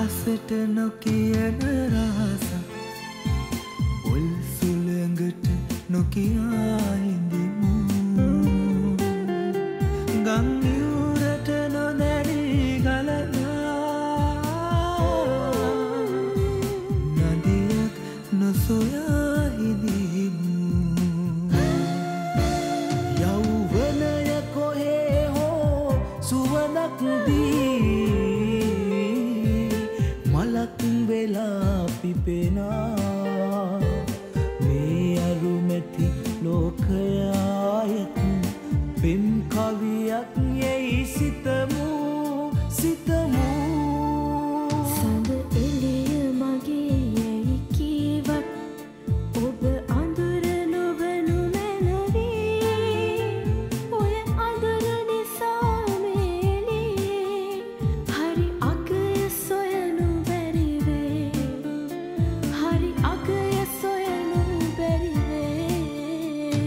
අහසට නොකියන රහස උල් සුළඟට නොකියා හිඳිමු ගම් යුරට නොදැනී ගලනා නදියක් නොසොයා හිඳිමු යෞවනය කොහේ හෝ සුවඳක් දී මලක් වෙලා පිපෙනා මේ අරුමැති ලෝකයායත් පෙම් කවියක් යැයි සිතමු සිතමු සඳ එළිය මගේ යැයි කීවත් ඔබ අඳුර නොවනු මැනවී ඔය අඳුර නිසා මේලියේ හරි අගය සොයනු බැරිවේ හරි අගය සොයනු බැරිවේ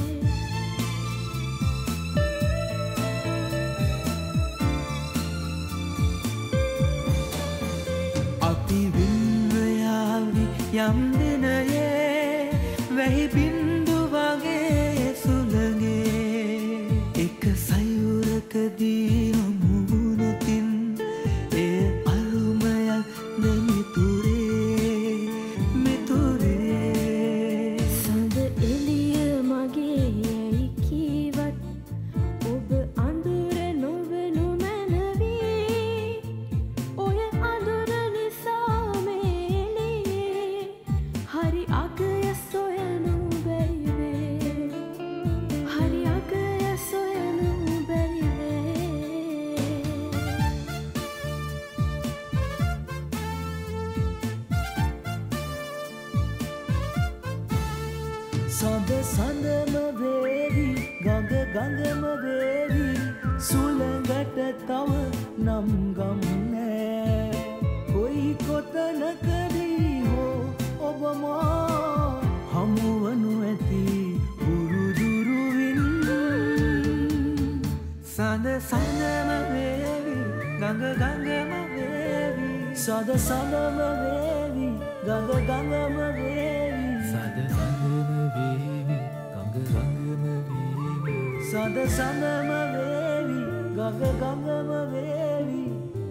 අපි වින්වයාවි යම් දිනයේ වැහි බින්දු වගේ සුළගේ එක සයුරකදී හමු වුණොතින් එය අරුමයක් දෙමිතුරේ මිතුරේ සඳ එළිය මගේ යැයි කීවත් ඔබ අඳුර නොවනු මැනවී ඔය අඳුර නිසා මේලියේ හරි අගය සොයනු බැරිවේ හරි අගය සොයනු බැරිවේ සඳ සඳම වේවි ගඟ ගඟම වේවි සුළඟට තව නම් ගම් නෑ කොයි කොතනකදී හෝ ඔබ මා හමුවනු ඇති උරුදුරුවින් සඳ සඳම වේවි ගඟ ගඟම වේවි සඳ සඳම වේවි ගඟ ගඟම වේවි සඳ සඳම වේවි ගඟ ගඟම වේවි සඳ සඳම වේවි ගඟ ගඟම වේවි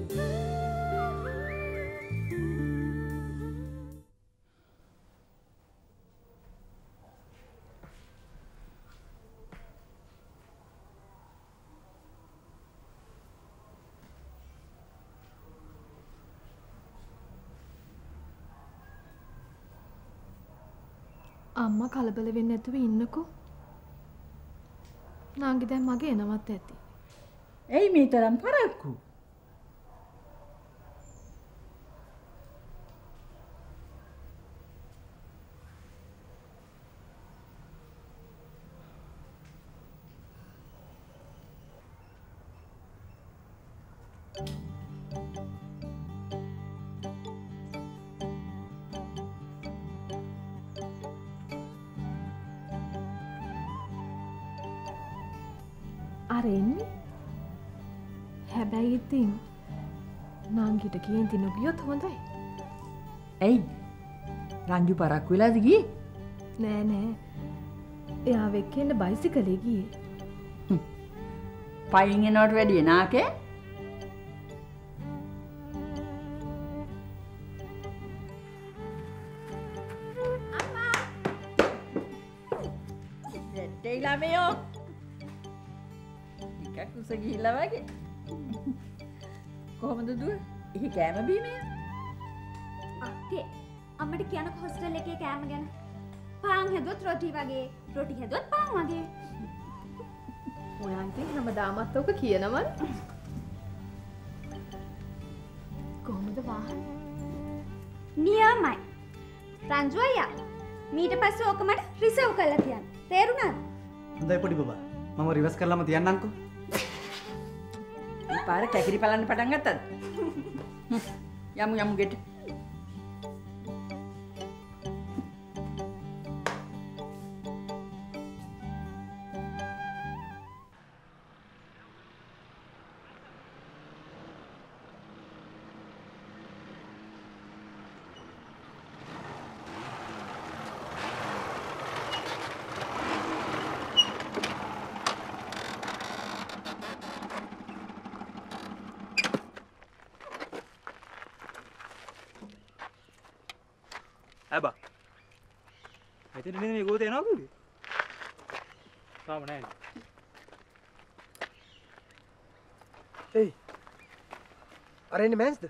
අම්මා කලබල වෙන්නේ නැතුව ඉන්නකෝ. නාංගි දැන් මගේ එනවත් ඇති. ඇයි මේ තරම් පරක්කු? අර එන්නේ. හැබැයි ඉතින් නාංගිට කේන්ති නොගියොත් හොඳයි. ඇයි? රංජු පරක්කු වෙලාද ගියේ? නෑ නෑ. එයා වෙක්කෙන්න බයිසිකලේ ගියේ. පයින් එනවට වැඩිය නාකේ? අම්මා! දෙට්ටේ ළමයෝ. ටිකක් උස ගිහිල්ලා වගේ. කොහමද දුව? එහි කෑම බීමේ? අක්කේ අම්මට කියනක හොස්ටල් එකේ කෑම ගැන. පාන් හැදුවත් රොටි වගේ, රොටි හැදුවත් පාන් වගේ. ඔයා ඉතින් හැමදාමත් ඔක කියනවනේ. කොහොමද වාහනේ? නියමයි. රංජු අයියා මීට පස්සේ ඕක මට රිසර්ව් කරලා තියන්න. තේරුණාද? හොඳයි පොඩි බබා. මම රිවර්ස් කරලාම තියන්නම්කෝ. මේ පාර කැකිරි බලන්න පටන් ගත්තද? යමු යමු ගෙට. ඇබා. හිතේ නේද මේ ගෝතේ එනවා කිව්වේ? තාම නැහැ. ඒයි. අර එන්නේ මෑන්ස්ද?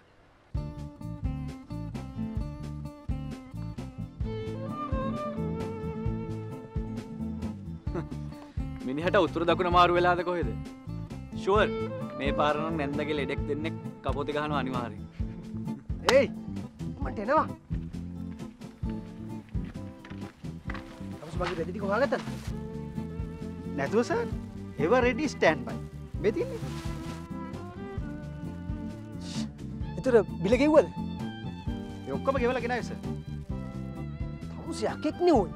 මිනිහට උතුරු දකුණ මාරු වෙලාද කොහෙද? ෂුවර්. මේ පාර නම් නැන්දගේ ලෙඩෙක් දෙන්නෙක් කපෝතේ ගහනවා අනිවාර්යෙන්. ඒයි. මට එනවා. මගේ රෙදි ටික හොයාගත්තද? නැතුව sir. Ever ready stand by. මේ තියන්නේ. ඒතර බිල ගෙව්වද? ඒ ඔක්කොම ගෙවලා ගෙනාවේ සර්. තමුසේ යකෙක් නේ ඔය.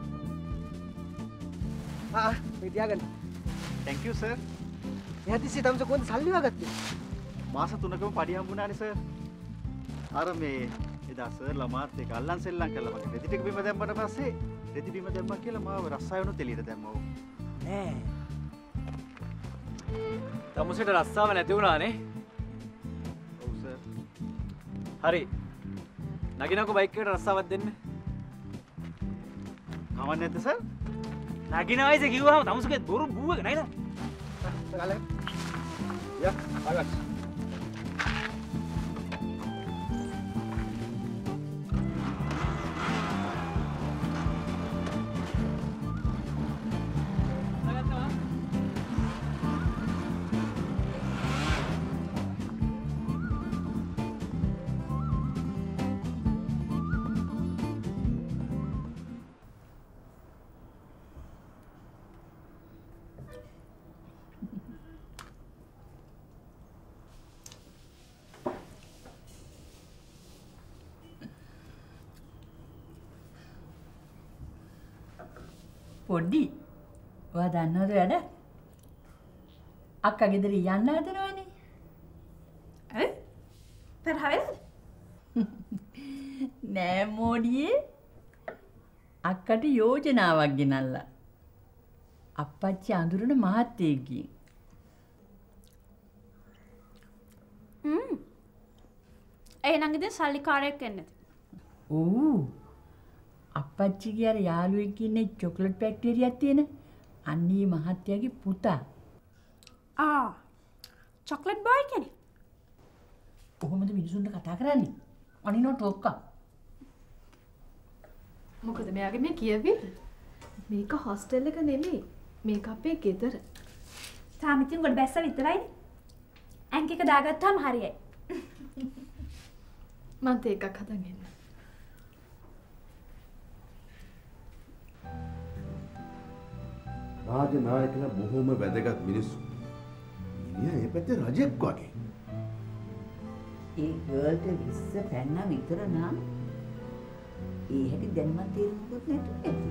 මේ තියාගන්න. thank you sir. එහා තිස්සේ තමුසේ කොහෙන්ද සල්ලි හොයාගත්තේ? මාස 3කම පඩි හම්බුණානේ සර්. අර මේ එදා සර් ළමාත් එක අල්ලන් සෙල්ලම් කළා මගේ රෙදි ටික බිම දැම්මට පස්සේ රෙදි බිම දැම්මා කියලා මාව රස්සායනොත් එළියට දැම්මා. නෑ. තමුසෙට රස්සාව නැති වුණානේ. ඔව් සර්. හරි. නගිනකො බයික් එකට රස්සාවක් දෙන්න. කවන්නේ නැද්ද සර්? නගින වයසේ කිව්වහම තමුසුගේ බොරු බූවක නේද? ගාලා. යා, ආගත්. පොඩි ඔයා දන්නවද වැඩ? අක්කා ගෙදර යන්න හදනවනේ. ඈ? තරහ වෙලාද? නෑ මෝඩියේ. අක්කට යෝජනාවක් ගෙනල්ලා. අප්පච්චි අඳුරන මහත්තයෙක්ගෙන්. ඒ නම් ඉතින් සල්ලිකාරයෙක් වෙන්නේ. ඕ අප්පච්චිගේ අර යාළුවෙක් ඉන්නේ චොක්ලට් ෆැක්ටරියක් තියෙන අන්නේ මහත්තයාගේ පුතා. චොක්ලට් බොයි කෙනෙක්. කොහොමද මිනිසුන්ට කතා කරන්නේ? අනිනෝ ටොක්කා. මොකද මෙයාගේ මේ කියවිල්ල? මේක හොස්ටල් එක නෙමෙයි. මේක අපේ ගෙදර. තාම ඉතින් ගොඩ බැස්ස විතරයිනේ. ඇන්ක් එක දාගත්තාම හරියයි. මං තේ එකක් හදන් එන්න. රාජනායකලා බොහොම වැදගත් මිනිස්සු. මිනිහා ඒ පැත්තේ රජෙක් වගේ. ඒ ගර්ල්ට විස්ස පැන්න විතර නම් ඒ හැටි දැන්මත් තේරුම්කුත් නැතුව ඇති.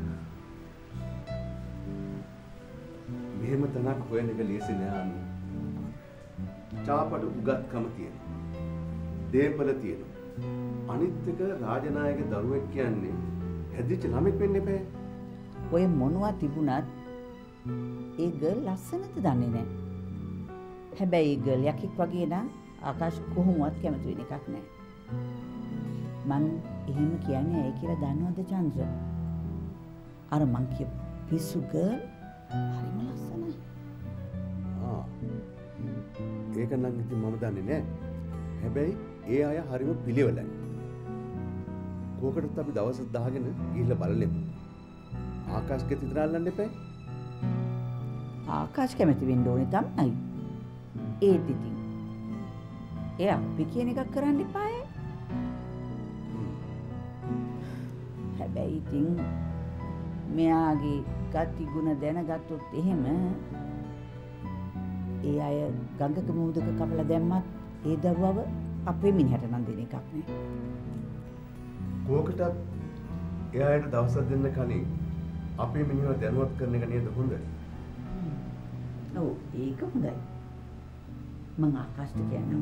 මෙහෙම තනක් හොයන එක ලේසි නෑ අනු. චාපඩ උගත්කම තියෙනවා. දේපල තියෙනවා. අනිත් එක රාජනායක දරුවෙක් කියන්නේ හැදිච්ච ළමෙක් වෙන්න එපා. ඔය මොනවා තිබුණත් ඒ ගර්ල් ලස්සනද දන්නේ නැහැ. හැබැයි ඒ ගර්ල් යකෙක් වගේ නම් ආකාශ කොහොමවත් කැමති වෙන එකක් නැහැ. මං එහෙම කියන්නේ ඇයි කියලා දන්නවද චන්ද්‍ර? අර මං කියපු පිස්සු ගර්ල් හරිම ලස්සනයි. ඒක නම් ඉතින් මම දන්නේ නැහැ. හැබැයි ඒ අය හරිම පිළිවෙලයි. කෝකටත් අපි දවස් 10 ගෙන ගිහිල්ලා බලලෙමු. ආකාශකෙත් විතර අල්ලන්න එපා. ආකාශ කැමති වෙන්න ඕනේ තමයි. ඒත් ඉතින් එයා අපි කියන එකක් කරන්න එපායි. හැබැයි ඉතින් මෙයාගේ ගති ගුණ දැනගත්තොත් එහෙම ඒ අය ගඟක මුහුදක කපලා දැම්මත් ඒ දරුවව අපේ මිනිහට නම් දෙන එකක් නෑ. කෝකටත් එයාට දවසක් දෙන්න කලින් අපේ මිනිහව දැනුවත් කරන එක නේද හොඳ? ඔව් ඒක හොඳයි. මං ආකාශට කියනවා.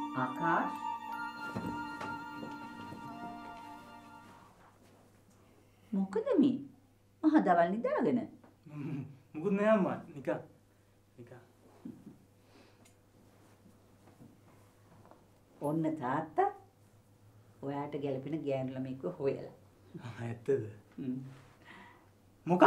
ආකාශ් මොකද මේ මහ දවල් නිදාගෙන මුකුත් නෑ අම්මා නිකන් ඔන්න තාත්තා ඔයාට ගැලපෙන ගෑනු ළමෙක්ව හොයලා ඇත්තද මොකක්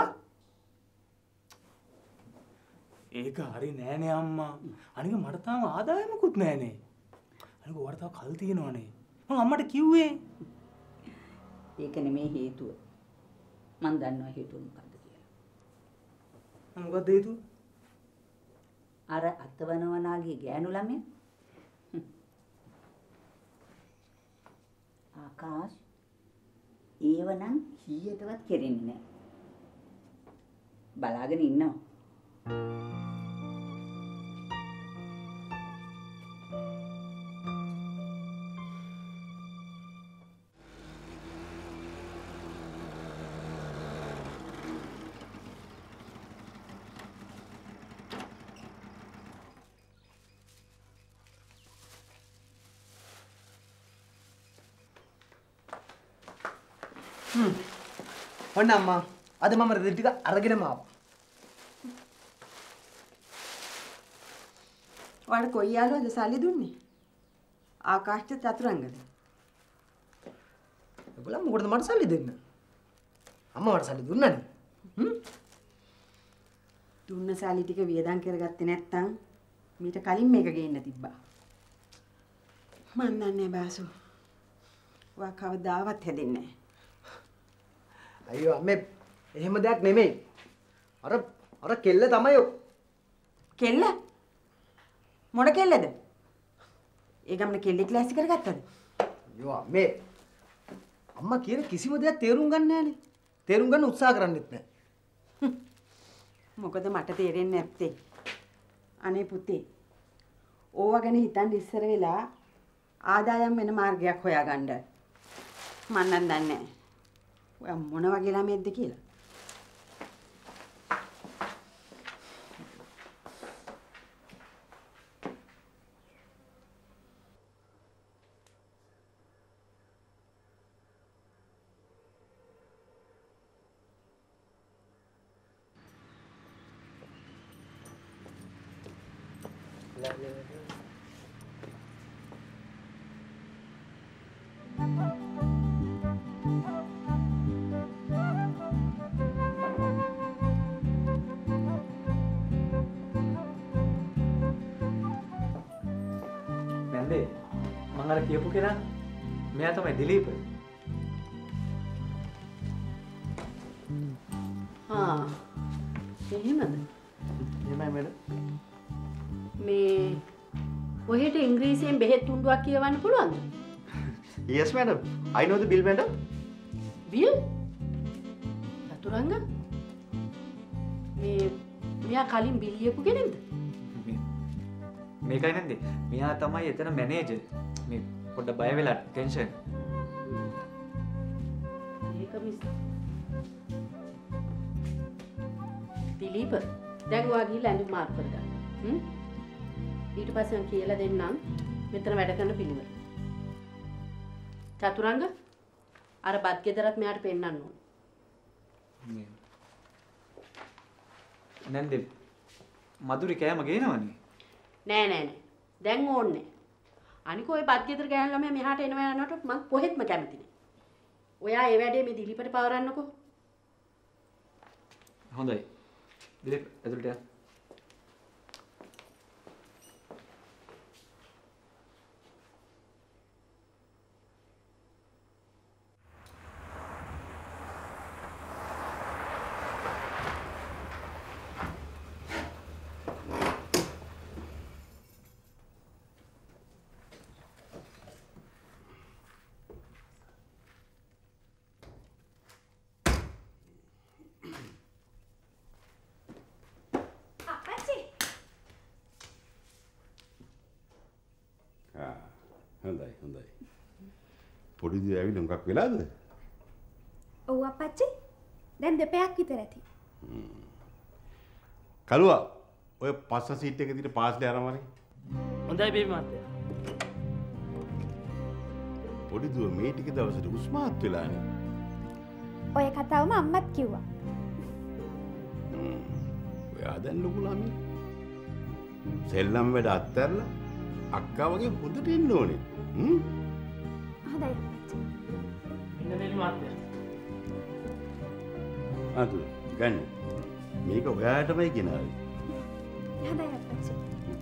ඒක හරි නෑනේ අම්මා අනික මට තාම ආදායමකුත් නෑනේ අනික ඔයාට තව කල් තියෙනවනේ මම අම්මට කිව්වේ ඒක නෙමේ හේතුව මම දන්නවා හේතුව මොකද්ද කියලා මොකද්ද හේතුව අර අතවනවනාගේ ගෑනු ළමයා ආකාශ් ඒවනම් කීයටවත් කෙරෙන්නේ නැහැ බලාගෙන ඉන්නවා ඔන්න අම්මා අද මම රෙදි ටික අරගෙනම ආවා. ඔයාලට කොයි යාළුවද සල්ලි දුන්නේ? ආකාශට චතුරංගද? ඔයගොල්ලෝ මොකටද මට සල්ලි දෙන්න? අම්මා මට සල්ලි දුන්නානේ. දුන්න සල්ලි ටික වියදම් කරගත්තේ නැත්තම් මීට කලින් මේක ගේන්න තිබ්බා. මන් දන්නේ බාසු. ඔයා කවදාවත් හැදෙන්නේ නැහැ. අයියෝ අම්මේ එහෙම දෙයක් නෙමෙයි. අර කෙල්ල තමයි ඔය. කෙල්ල? මොන කෙල්ලද? ඒ ගමන කෙල්ලෙක් ක්ලාස් කරගත්තද? අයියෝ අම්මේ අම්මා කියන කිසිම දෙයක් තේරුම් ගන්න නෑනේ. තේරුම් ගන්න උත්සාහ කරන්නෙත් නෑ. මොකද මට තේරෙන්නේ නැත්තේ. අනේ පුතේ. ඕවා ගැන හිතන් ඉස්සර වෙලා ආදායම් වෙන මාර්ගයක් හොයාගන්න. මම නම් දන්නේ නැහැ. ඔයා මොන වගේ ළමයෙක්ද කියලා. මං අර කියපු කෙනා මෙයා තමයි දිලීප. එහෙමද? එහෙමයි මැඩම්. මේ ඔහෙට ඉංග්‍රීසියෙන් බෙහෙත් තුණ්ඩුවක් කියවන්න පුළුවන්ද? Yes madam. I know the bill madam. Bill? චතුරංග? මෙයා කලින් බිල් ලියපු කෙනෙක්ද? මේකයි නේද? මෙයා තමයි එතන මැනේජර්. මේ පොඩ්ඩ බය වෙලා ටෙන්ෂන්. ඒක මිස්. දිලීප දැන් ඔයා ගිහලා ඇඳුම් මාරු කරගන්න. ඊට පස්සේ මම කියලා දෙන්නම් මෙතන වැඩ කරන පිළිවෙල. චතුරංග අර බත් ගෙදරත් මෙයාට පෙන්නන්න ඕන. නැන්ද මధుරි කෑම ගේනවනේ. නෑ. දැන් ඕනේ. අනික ඔය බත් ගෙදර ගෑනු ළමයා මෙහාට එනවා යනකොට මම කොහෙත්ම කැමති නෑ. ඔයා ඒ වැඩේ මේ දිලීපට පවරන්නකෝ. හොඳයි. දිලීප ඇතුළට යන්න. හොඳයි. පොඩි දේ ඇවිල්ලා මොකක් වෙලාද? ඔව් අපච්චි. දැන් දෙපයක් විතර ඇති. කලුවා ඔය පස්ස සීට් එකේ තියෙන පාස්ලේ අරන් වරේ. හොඳයි බේබි මහත්තයා. පොඩි දුව මේ ටික දවසට උස්මාත් වෙලානේ. ඔය කතාවම අම්මත් කිව්වා. ඔයා දැන් ලොකු ළමයි. සෙල්ලම් වැඩ අත්හැරලා අක්කා වගේ හොඳට ඉන්න ඕනේ. හොඳයි අප්පච්චි. ඉන්න දෙන්න මාත්‍යා. අද ගන්න. මේක ඔයාටමයි ගෙනාවේ. හොඳයි අප්පච්චි.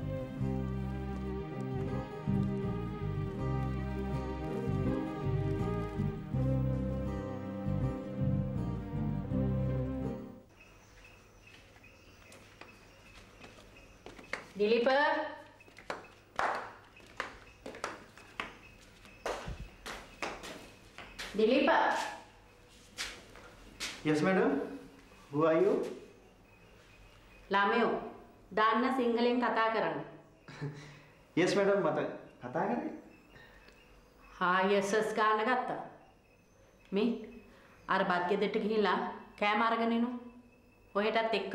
දිලීප දිලීප Yes madam. Who are you? ළමයෝ දාන්න සිංහලෙන් කතා කරන්න. Yes madam මට කතා කරේ. yes ගන්න ගත්තා. මේ අර බත් ගෙදරට ගිහිල්ලා කෑම අරගෙන එනු. ඔහෙටත් එක්ක.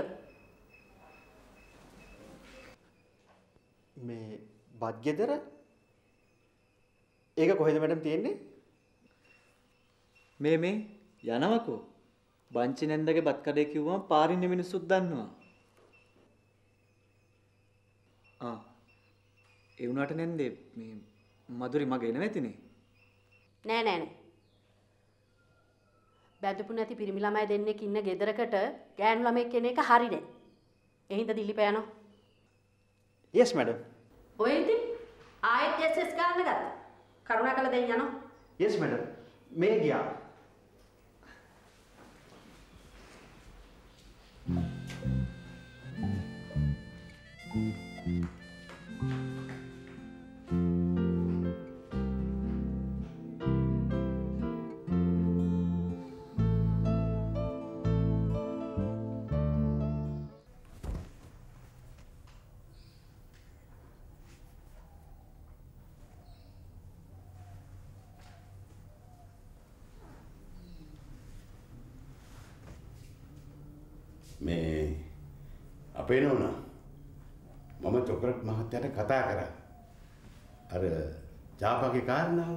මේ බත් ගෙදර? ඒක කොහෙද මැඩම් තියෙන්නේ? මේ යනවකෝ. බංචි නැන්දගේ බත් කඩේ කිව්වම පාරින් මිනිස්සුත් දන්නවා. ඒ වුණාට නැන්දේ මේ මధుරි මගේ නෙවෙතිනේ. නෑ. බැඳපු නැති පිරිමි ළමයි දෙන්නෙක් ඉන්න ගෙදරකට ගෑනු ළමෙක් කෙන එක හරි නෑ. ඒ හින්දා දිලිප යනවා. Yes madam. ඔය ඉතින් ආයෙත් SS ගන්න ගත්තා. කරුණාකර දෙන්න යනවා. Yes madam. මේ ගියා. මේ අපේ නෝනා මම චොකලට් මහත්තයාට කතා කරා. අර ජාපගේ කාරණාව.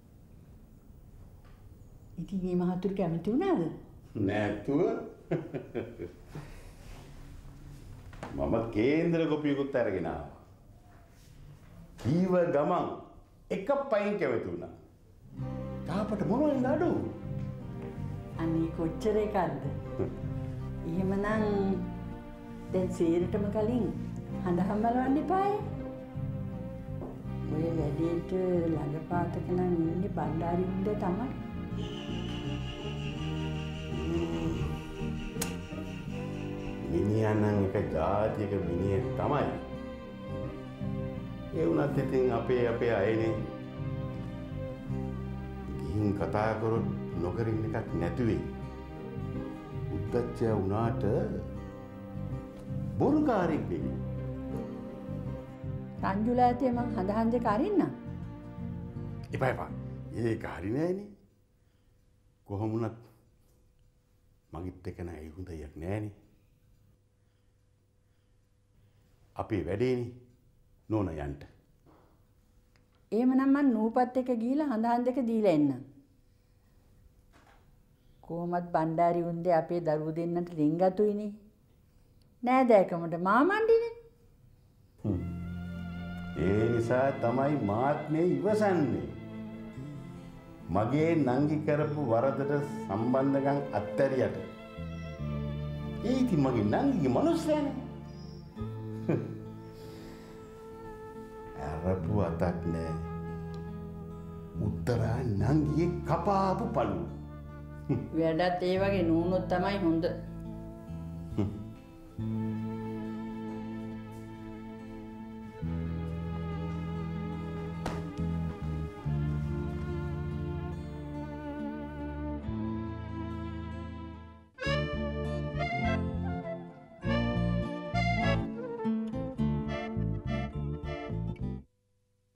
ඉතින් මේ මහතුරු කැමති වුණාද? නැතුව. මම කේන්ද්‍ර කොපියකුත් අරගෙන ආවා. ඊව ගමන් එක පයින් කැමති වුණා. ජාපට මොනවද නඩු? අනේ කොච්චර එකක්ද? එහෙමනම් දැන් සීරටම කලින් හඳහම් බලවන්න එපායි. ඔය වැඩේට ළඟපාතක නම් ඉන්නේ බණ්ඩාරි උන්ද තමයි. මිනිහා නම් එක ජාතියක මිනිහෙක් තමයි. ඒ වුණත් ඉතින් අපේ අයනේ. ගිහින් කතා කරොත් නොකරින් එකක් නැති වෙයි. උද්දච්චය වුණාට බොරුකාරයෙක් වෙයි. රංජුලා ඇතේ මං හඳහන් දෙක අරින්න. එපා. ඒක හරි නෑනේ. කොහොම වුණත් මගිත් එක නෑ හොඳයක් නෑනේ. අපේ වැඩේනේ නෝන යන්න. එහෙමනම් මං නූපත් එක ගිහිල්ලා හඳහන් දෙක දීලා එන්න. කොහොමත් බණ්ඩාරි උන්දේ අපේ දරුවෝ දෙන්නට රින්ගතුයිනේ. නෑදෑකමට මාමණ්ඩිනේ. ඒ නිසා තමයි මාත් මේ ඉවසන්නේ. මගේ නංගි කරපු වරදට සම්බන්ධකම් අත්හැරියට. ඒ ඉතින් මගේ නංගිගේ මනුස්සයනේ. අරපු අතක් නෑ. උත්තරා නංගියේ කපාපු පළු. වැඩත් ඒ වගේ නූනොත් තමයි හොඳ.